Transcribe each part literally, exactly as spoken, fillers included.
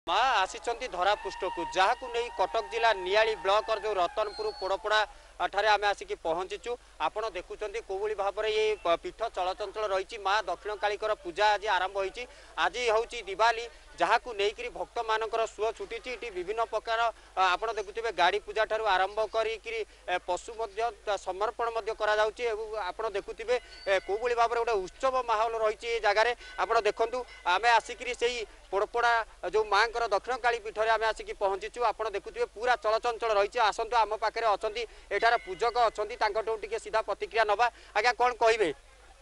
माँ आसी धरा पृष्ठ को जहाँ को नहीं कटक जिला नियाली ब्लॉक जो रतनपुर पोड़पड़ा ठारे आम आसिक पहुंचीचु आपण देखुं कोभली भाव में ये पीठ चलचंचल रही माँ दक्षिण कालिकर पूजा आज आरंभ होती आज हूँ दिवाली जहाँ को लेकर भक्त मानकर सुଅ छुटी विभिन्न प्रकार आप देखुए गाड़ी पूजा ठार आरंभ कर पशु समर्पण आप देखुए कोभली भाव में गोटे उत्सव माहौल रही जगार आप देखु आम आसिक पोड़पड़ा जो माँ दक्षिण काली पीठ में आम आसिक पहुंचीचु आप देखुए पूरा चलचंचल रही आसतु आम पाखे अच्छा एठार पूजक अच्छा सीधा प्रतिक्रिया नवा आज्ञा कौन कहे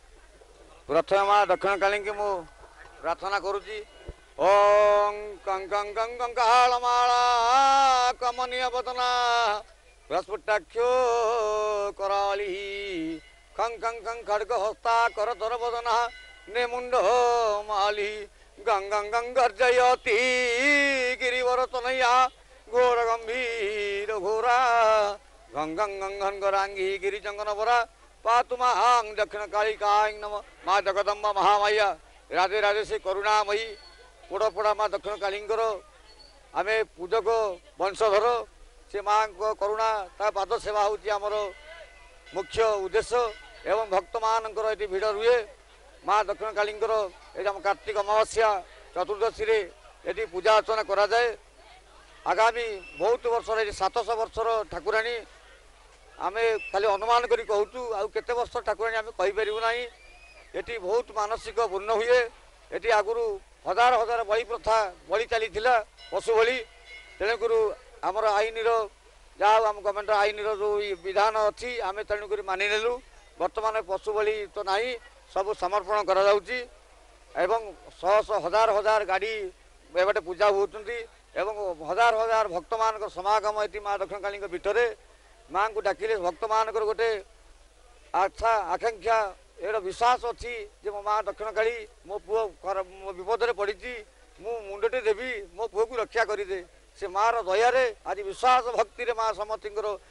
प्रथम माँ दक्षिण काली की मु प्रार्थना करुच्ची ओं कंकं कंकं कालमाला कमनीय वदना प्रस्फुटाख्यो कराली खं खं खं खड्ग हस्ता करधर वदना नेमुंड माली गंगं गं गर्जयति गिरिवरतनया घोर गंभीर घोरा गंगं गंगन गरांगी गिरिजंगन वरा पातुमां दक्षिण कालिकाय नमः माँ जगदम्बा महामाया राधे राधे से करुणामयी पोड़पड़ा माँ दक्षिण कालींकर आम पूजक वंशधर से माँ को करुणा ता पाद सेवा होमर मुख्य उद्देश्य एवं भक्त मानकर ये भिड़ रुए माँ दक्षिण कालींकर ये कार्तिक अमावस्या चतुर्दशी ये पूजा अर्चना करा जाए आगामी बहुत वर्ष सातश वर्षर ठाकुराणी आम खाली अनुमान करी कहूँ आउ केते वर्ष ठाकुराणी आम कहीपरू ना ये बहुत मानसिक पूर्ण हुए ये आगुरी हजार हजार बलि प्रथा बलि चली पशु बलि तेणुक आमर आईन जहाँ आम गवर्नमेंट आईन जो विधान अच्छी आम तेणुक मानिनेलु बर्तमान पशु बलि तो ना सब समर्पण करा जाउची एवं शह शह हजार हजार गाड़ी एबाटे पूजा होती एवं हजार हजार भक्त मान समागम ये माँ दक्षिण काली पीठरे माँ को डाकिले भक्त मान गोटे आशा आकांक्षा एटा विश्वास अच्छी जे मो माँ दक्षिण काली मो पुओ विपद पड़ी मु मुंडटे देवी मो पुओ को रक्षा करदे से माँ दया आज विश्वास भक्ति रे माँ समस्त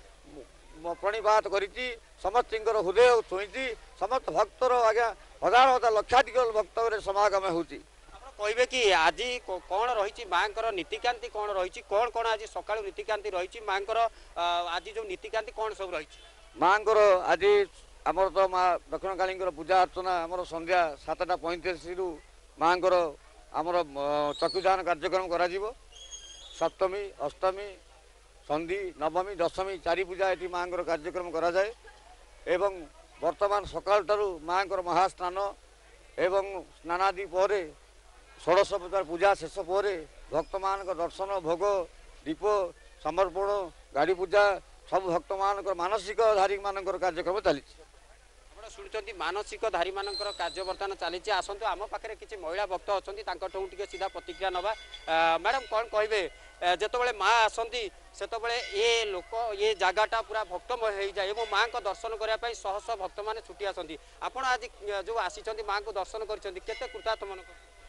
प्रणिपात करी समस्त हृदय छुई समस्त भक्तर आज्ञा हजार हजार लक्षाधिक भक्त समागम होती कहे कि आज कौन रही माँ नीतिकांति कौन रही कौन कौन आज सकाल नीतिकांति रही माँ आज जो नीतिकांति कौन सब रही माँ आज आमर तो माँ दक्षिण काली पूजा अर्चना आमर संध्या सातटा पैंतीस रु माँ आमर चक्षुदान कार्यक्रम करा सप्तमी अष्टमी संधि नवमी दशमी चारि पूजा ये माँ कार्यक्रम करा जाए एवं वर्तमान सकाल ठारू माँ महास्नान एवं स्नानादि पर षोड़श प्रकार पूजा शेष पर भक्त मान दर्शन भोग दीप समर्पण गाड़ी पूजा सब भक्त मान मानसिक धारी मान कार्यक्रम चली शुणुंट मानसिक धारी मान कार्य बर्तमान चली आसतु आम पाखे किसी महिला भक्त अच्छा सीधा प्रतिक्रिया नवा मैडम कौन कहे जिते माँ आसती से ये लोक ये जगटा पूरा भक्तमय हो जाए माँ को दर्शन करने शह शह भक्त मैंने छुट्टी आसती आप आज जो आसी माँ को दर्शन करते कृतार्थ मन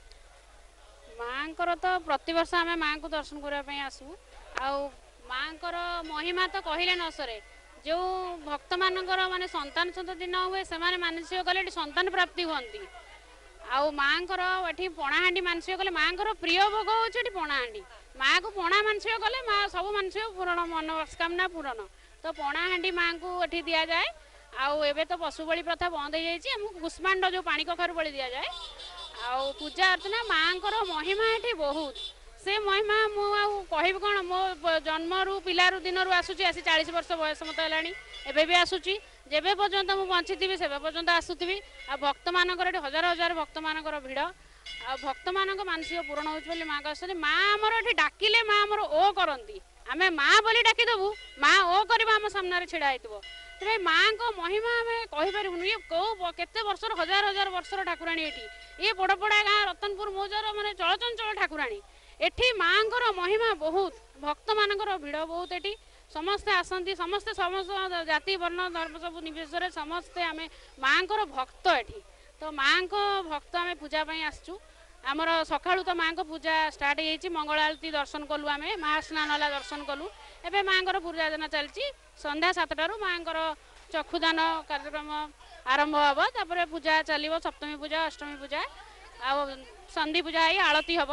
माँ तो प्रतिवर्ष आम माँ को दर्शन करने आसू आ माँ महिमा तो कहले न सरे जो भक्त मानकर माने संतान संतति न हुए से मानसिक कले संतान प्राप्ति हमें आउ माँ ये पणाहांडी मानसिक कले माँ प्रिय भोग हो पणाहांडी माँ को पणा मानसिक कले माँ सब मानसिक पूरण मनोकामना पूरण तो पणाहांडी माँ को ये दि जाए आउ एबे तो पशु बलि प्रथा बंद हो जाए कुष्मांड जो पानी कखारू बलि दि जाए आउ पूजा अर्चना माँ महिमा ये बहुत से महिमा मुझे कौन मो जन्म रु पिलारू दिन रु आसूची आसी चालीस वर्ष बयस मत है भी आसूची जेबे पर्यंत मुझे बंची थी से पर्यंत आसुथी आ भक्त मान हजार हजार भक्त मान भिड़ आ भक्त मान मानसिक पूरण हो माँ कहते माँ आमर ये डाकिले माँ आमर ओ करती आम माँ बोली डाकिदेबू माँ ओ कर आम सामने छिड़ा होते माँ को महिमा आम कहीपरूँ ये कौ केते वर्षर हजार हजार वर्षर ठाकुराणी ये ये पोड़पड़ा गाँ रतनपुर मौजार माने चलचंचल ठाकुराणी एठी माँ महिमा बहुत भक्त मानकर भिड़ बहुत एटी समस्ते आसती समस्ते समस्त जाति वर्ण धर्म सब निवेश समस्ते आम माँ भक्त एठी तो माँ को भक्त आम पूजापी आसचु आमर सकाळु तो माँ को पूजा स्टार्ट हो मंगल आरती दर्शन कलु आम महास्नान है दर्शन कलु एवं माँ पूजा दिन चलती संध्या सातटू माँ चक्षुदान कार्यक्रम आरंभ हम तापर पूजा चलो सप्तमी पूजा अष्टमी पूजा आ संधि पूजा ही आलती हम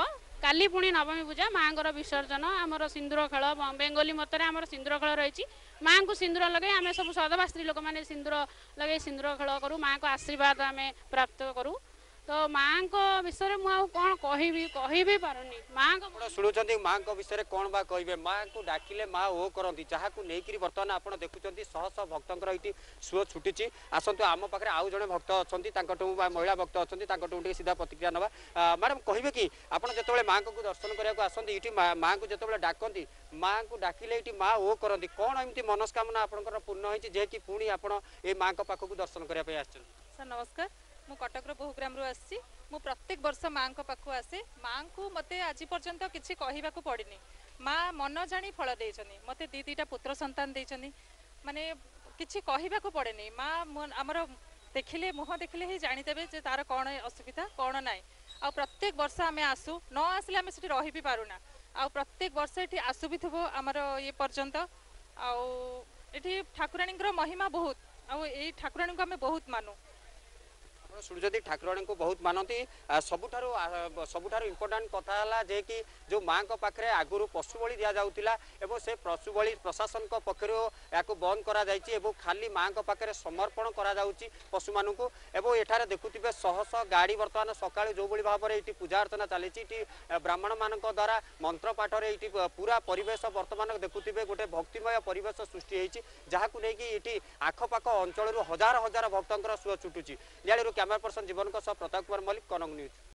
काली पुणी नवमी पूजा माँ विसर्जन आमर सिंदूर खेल बेंगली मतरे आमर सिंदूर खेल रही माँ को सिंदूर लगे आम सब सदभा स्त्री लोक मैंने सिंदूर लगे सिंदूर खेल करूँ माँ को आशीर्वाद आम प्राप्त करूँ तो माँ को विषय मुझे कौन कहि कहि पारुनी माँ को शुणुंट माँ विषय कौन बा कहे माँ को डाकिले माँ ओ करती जहाँ को लेकिन बर्तमान आप देखुं शह शह भक्तर ये सुओ छुटी आसतु आम पाखे आउ जड़े भक्त अच्छा महिला भक्त अच्छा सीधा प्रतिक्रिया ना मैडम कहे कि आप जो माँ को दर्शन करने आसती ये माँ को जो डाकती माँ को डाकिले ये माँ ओ करती कौन एमती मनस्कामना आपंकर पूर्ण होती जे कि पुणी आप माँ पाखक दर्शन करने सर नमस्कार मु कटक बहुग्राम आसी मु प्रत्येक वर्ष माँ पाखु आसे माँ को मत आज पर्यंत किसी कहवाक पड़नी माँ मन जानी फल देनी मत दी दीटा पुत्र संतान देनी माने किसी कहवाक पड़ेनी माँ आमर देखिले मुह देखिले ही जानीदेवे जे तार कौन असुविधा कौन ना आ प्रत्येक वर्ष आम आसू न आसले आम से रही पारुना आ प्रत्येक वर्ष ये आसु भी थो आमर ये पर्यंत आठी ठाकुराणी महिमा बहुत आई ठाकुराणी को आम बहुत मानु शुणुंट ठाकुराणी को बहुत मानती सबुठारु सबुठारु इम्पोर्टाट कथा है जे कि जो माँ पाखे आगुरी पशु बलि दि जाऊला एवं से पशु बलि प्रशासन पक्ष या बंद कर खाली माँ पाखे समर्पण कर पशु मानू एवं एठारे देखुवे शह शह गाड़ी बर्तमान सका जो भाव में ये पूजा अर्चना चली ब्राह्मण मान द्वारा मंत्र पाठर ये पूरा परिवेश बर्तमान देखुवे गोटे भक्तिमय परिवेश सृष्टि होती जहाँ को लेकिन ये आखपाख अंचल हजार हजार भक्तर सुओ छुटुची camera person Jiban Pratap Kumar Mallik Kanak news.